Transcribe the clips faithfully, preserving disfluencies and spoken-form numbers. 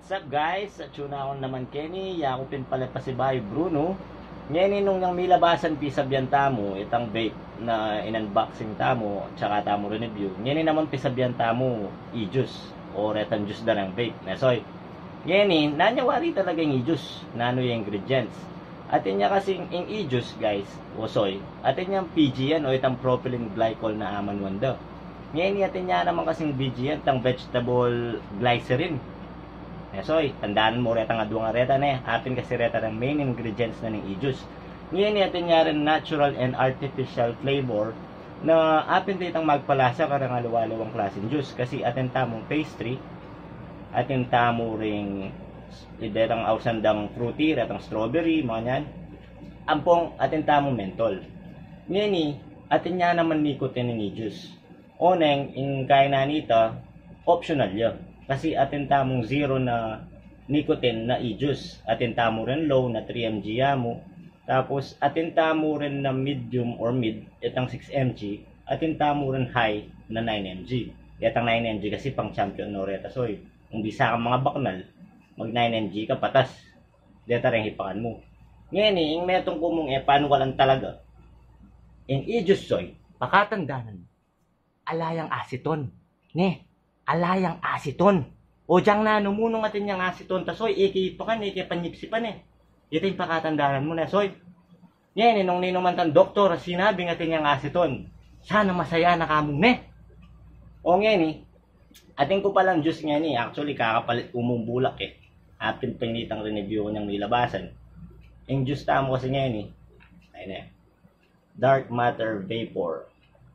What's up guys? At yun ako naman Kenny, yakupin pala pa si Bayo Bruno. Ngayon nung nang milabasan pisabyan tamo, itang vape na in-unboxing tamo, tsaka tamo review. Ngayon naman pisabyan tamo, i-juice o retan juice na ng vape. Nasoy, ngayon nanyawari talaga yung i-juice, nano yung ingredients. Atin niya kasing yung i-juice guys, o soy, atin niya P G yan o itang propylene glycol na aman wanda. Ngayon atin niya naman kasing B G yan, tang vegetable glycerin. Soy, tandaan mo reta nga duwa nga reta na atin kasi reta ng main ingredients na ng i-juice. Ngayon natin nga rin natural and artificial flavor na atin ditang magpalasa ka nga luwalawang klaseng juice kasi atin tamong pastry, atin tamo ring idetang ausandang fruity, retang strawberry, mga yan. Ampong atin tamong mentol. Ngayon atin nga naman nikotin ng i-juice. Oneng, in kaya na nita, optional yun. Kasi atin tamong zero na nicotine na i-juice. Atin tamo rin low na three milligrams mo. Tapos atin tamo rin na medium or mid, itang six milligrams. Atin tamo rin high na nine milligrams. Itang nine milligrams kasi pang champion no reta. So, kung bisa kang mga baknal, mag nine milligrams ka patas. Deta rin hipakan mo. Ngayon eh, yung metong kumong eh, paano ka lang talaga? Yung i-juice soy, pakatandaan, alayang aceton. Ne? Alayang asiton. O diyang na, numunong atin yung asiton. Ta, soy, ikipakan, ikipanyipsipan eh. Ito yung pakatandaan mo na, soy. Yan, nung ninuman tan doktor, sinabi natin yung asiton. Sana masaya na kamong ne. O ngayon eh, atin ko palang juice nga ni, actually kakapalit umumbulak eh. Atin pinitang review ko niyang nilabasan. Yung juice tamo kasi ngayon eh, ayun eh, Dark Matter Vapor.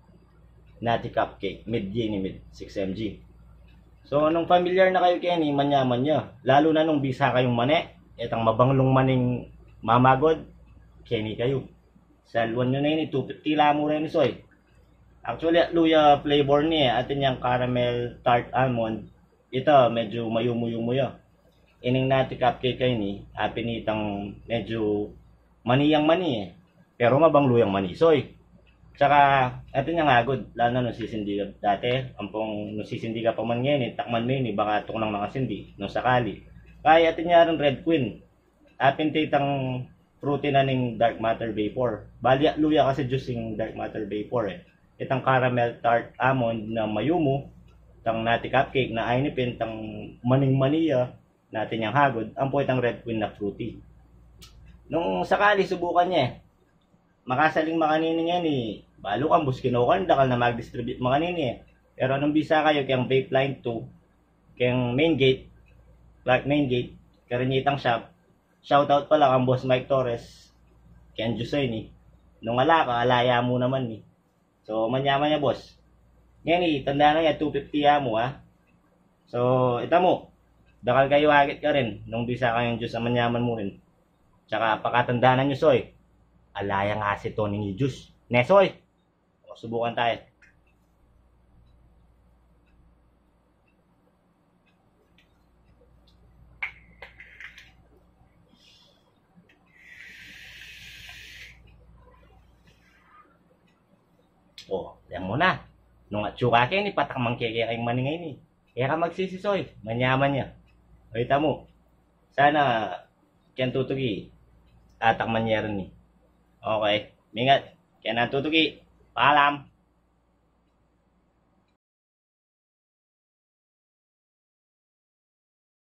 Nutty Cupcake, mid-gin mid six milligrams. So, nung familiar na kayo Kenny, manyaman nyo. Lalo na nung bisa kayong mani, itang mabanglong maning mamagod, Kenny kayo. Salwan nyo na yun, two fifty lang mo rin soy. Actually, luya flavor niya, atin yung caramel tart almond, ito, medyo mayumuyo-muyo. Ining Nutty Cupcake kayo ni, apinitang medyo maniyang mani eh. Pero mabangluyang mani, soy. Tsaka, ito niya nga good, lalo na nung sisindi ka dati, ampong nung sisindi ka pa man ngayon, takman mo yun, baka ito ko nang nakasindi, nung sakali. Kaya ito niya rin Red Queen, apin titang fruity na ng Dark Matter Vapor. Balya luya kasi juice yung Dark Matter Vapor eh. Itang caramel tart almond na mayumo, itang Nutty Cupcake na ainipin, itang maning maniya, natin yung hagod, ampo itang Red Queen na fruity. Nung sakali, subukan niya eh, makasaling makanini yan eh, balo kang buskinokan, dakal na mag-distribute makanini eh. Pero anong bisa kayo, kayang vape line two, kayang main gate, like main gate, karinyitang shop, shoutout pala kang Boss Mike Torres, kayang Jusay ni, nung ala ka, alaya mo naman ni. So, manyaman niya boss. Ngayon eh, tanda na yan, two fifty ya mo ha. So, ita mo, dakal kayo agit ka rin, nung bisa kayong Diyos sa manyaman mo rin. Tsaka, pakatandaan nyo soy, alayang aceton ng juice. Nesoy, subukan tayo. Oh, yan mo na. Nung atsuka kayo ni patak mangkeke kayong maningay ni. Kaya ka magsisisoy, manyaman niya. Kita mo, sana kyan tutugi, atak man niya rin ni. Okay, mingat, kaya natutugi. Paalam.